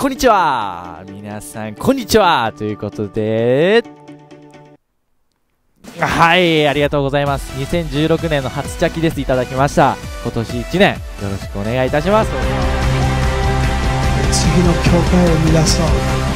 こんにちは。皆さんこんにちは。ということで、はい、ありがとうございます。2016年の初茶きです。いただきました。今年1年よろしくお願いいたします。 次の教会を皆さん、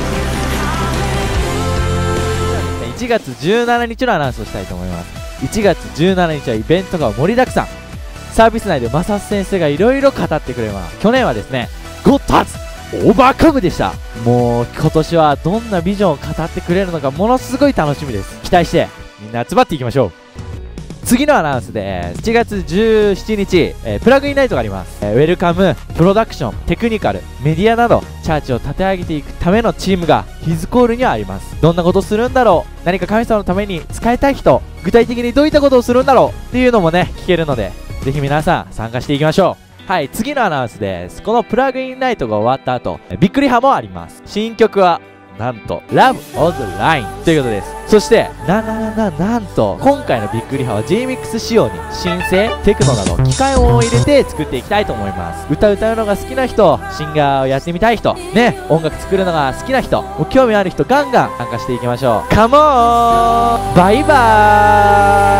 1月17日のアナウンスをしたいと思います。1月17日はイベントが盛りだくさん。サービス内でマサス先生がいろいろ語ってくれます。去年はですね、ゴッドハーツオーバーカムでした。もう今年はどんなビジョンを語ってくれるのかものすごい楽しみです。期待してみんな集まっていきましょう。次のアナウンスで7月17日、プラグインナイトがあります。ウェルカム、プロダクション、テクニカル、メディアなどチャーチを立て上げていくためのチームがヒズコールにはあります。どんなことするんだろう、何か神様のために使いたい人、具体的にどういったことをするんだろうっていうのもね聞けるので、ぜひ皆さん参加していきましょう。はい、次のアナウンスです。このプラグインナイトが終わった後、びっくり派もあります。新曲はなんと Love on the Line ということです。そしてなんと今回のびっくり派は J-MIX 仕様にシンセ、テクノなど機械音を入れて作っていきたいと思います。歌うのが好きな人、シンガーをやってみたい人ね、音楽作るのが好きな人、興味ある人ガンガン参加していきましょう。カモンバイバーイ。